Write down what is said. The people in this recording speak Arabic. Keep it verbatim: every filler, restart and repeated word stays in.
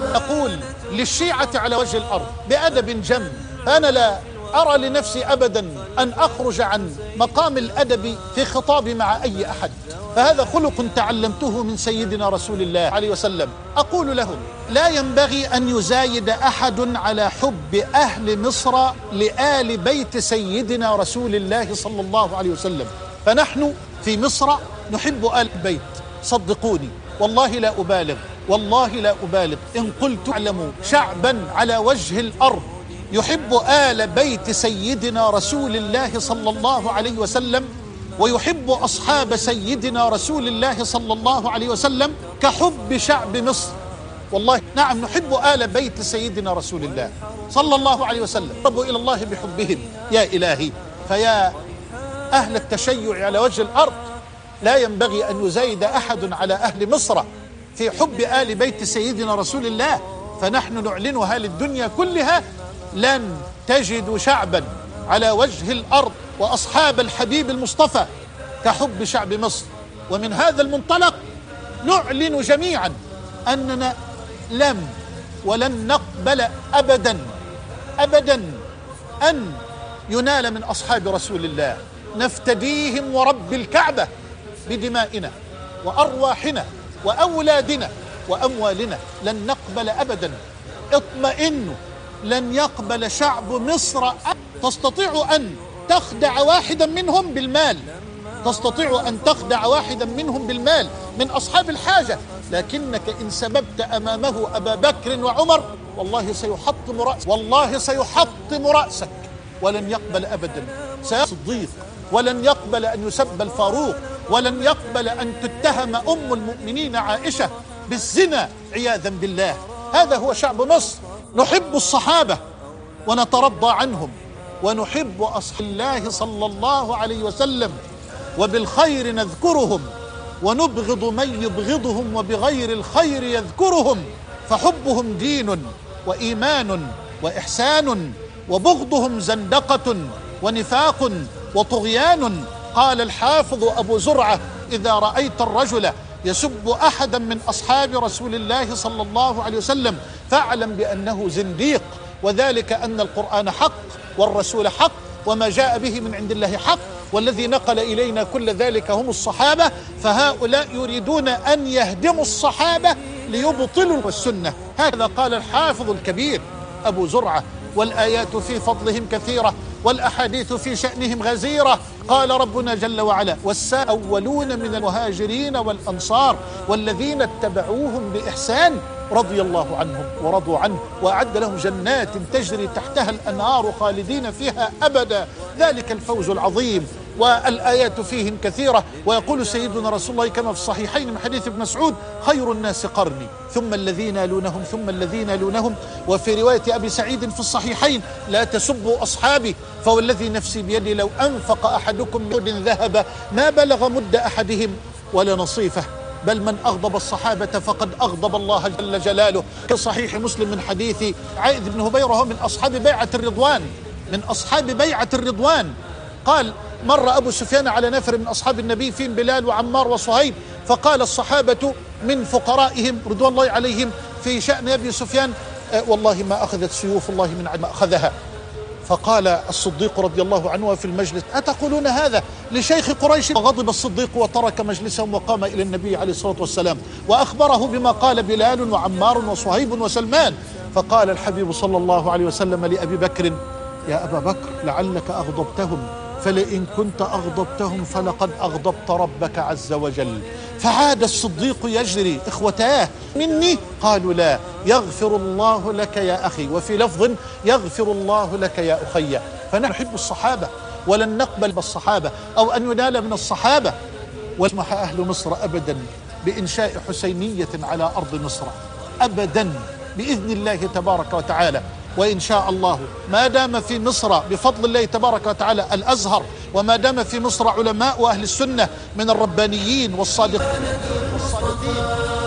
أقول للشيعة على وجه الأرض بأدب جم، أنا لا أرى لنفسي أبدا أن أخرج عن مقام الأدب في خطابي مع أي أحد، فهذا خلق تعلمته من سيدنا رسول الله عليه وسلم. أقول لهم لا ينبغي أن يزايد أحد على حب أهل مصر لآل بيت سيدنا رسول الله صلى الله عليه وسلم. فنحن في مصر نحب آل البيت، صدقوني والله لا أبالغ، والله لا أبالغ إن قلت اعلموا شعبا على وجه الأرض يحب آل بيت سيدنا رسول الله صلى الله عليه وسلم ويحب أصحاب سيدنا رسول الله صلى الله عليه وسلم كحب شعب مصر. والله نعم نحب آل بيت سيدنا رسول الله صلى الله عليه وسلم، ربوا إلى الله بحبهم يا إلهي. فيا أهل التشيع على وجه الأرض لا ينبغي أن يزايد أحد على أهل مصر في حب آل بيت سيدنا رسول الله، فنحن نعلنها للدنيا كلها: لن تجدوا شعبا على وجه الأرض وأصحاب الحبيب المصطفى كحب شعب مصر. ومن هذا المنطلق نعلن جميعا أننا لم ولن نقبل أبدا أبدا أن ينال من أصحاب رسول الله، نفتديهم ورب الكعبة بدمائنا وأرواحنا وأولادنا وأموالنا، لن نقبل أبدا. اطمئنوا، لن يقبل شعب مصر. تستطيع أن تخدع واحدا منهم بالمال، تستطيع أن تخدع واحدا منهم بالمال من أصحاب الحاجة، لكنك إن سببت أمامه أبا بكر وعمر والله سيحطم رأسك، والله سيحطم رأسك. ولن يقبل أبدا صديق، ولن يقبل أن يسب الفاروق، ولن يقبل أن تتهم أم المؤمنين عائشة بالزنا عياذا بالله. هذا هو شعب مصر. نحب الصحابة ونترضى عنهم، ونحب أصحاب الله صلى الله عليه وسلم، وبالخير نذكرهم ونبغض من يبغضهم وبغير الخير يذكرهم، فحبهم دين وإيمان وإحسان، وبغضهم زندقة ونفاق وطغيان. قال الحافظ أبو زرعة: إذا رأيت الرجل يسب أحدا من أصحاب رسول الله صلى الله عليه وسلم فاعلم بأنه زنديق، وذلك أن القرآن حق والرسول حق وما جاء به من عند الله حق، والذي نقل إلينا كل ذلك هم الصحابة، فهؤلاء يريدون أن يهدموا الصحابة ليبطلوا السنة. هذا قال الحافظ الكبير أبو زرعة. والآيات في فضلهم كثيرة والأحاديث في شأنهم غزيرة. قال ربنا جل وعلا: والسابقون من المهاجرين والأنصار والذين اتبعوهم بإحسان رضي الله عنهم ورضوا عنه وأعد لهم جنات تجري تحتها الأنهار خالدين فيها أبدا، ذلك الفوز العظيم. والآيات فيهم كثيرة. ويقول سيدنا رسول الله كما في الصحيحين من حديث ابن مسعود: خير الناس قرني ثم الذين يلونهم ثم الذين يلونهم. وفي رواية أبي سعيد في الصحيحين: لا تسبوا أصحابي فوالذي نفسي بيدي لو أنفق أحدكم مد ذهب ما بلغ مد أحدهم ولا نصيفه، بل من أغضب الصحابة فقد أغضب الله جل جلاله. في صحيح مسلم من حديث عائذ بن هبيرة وهو من أصحاب بيعة الرضوان، من أصحاب بيعة الرضوان. قال: مر أبو سفيان على نفر من أصحاب النبي فيهم بلال وعمار وصهيب، فقال الصحابة من فقرائهم رضوان الله عليهم في شأن أبي سفيان: أه والله ما أخذت سيوف الله من عدم أخذها. فقال الصديق رضي الله عنه في المجلس: أتقولون هذا لشيخ قريش؟ وغضب الصديق وترك مجلسهم وقام إلى النبي عليه الصلاة والسلام وأخبره بما قال بلال وعمار وصهيب وسلمان. فقال الحبيب صلى الله عليه وسلم لأبي بكر: يا أبا بكر لعلك أغضبتهم، فلئن كنت أغضبتهم فلقد أغضبت ربك عز وجل. فعاد الصديق يجري: إخوتاه مني؟ قالوا: لا. يغفر الله لك يا أخي، وفي لفظ: يغفر الله لك يا أخي. فنحن نحب الصحابة ولن نقبل بالصحابة أو أن ينال من الصحابة. ويسمح أهل مصر أبدا بإنشاء حسينية على أرض مصر أبدا بإذن الله تبارك وتعالى. وإن شاء الله ما دام في مصر بفضل الله تبارك وتعالى الأزهر، وما دام في مصر علماء وأهل السنة من الربانيين والصادقين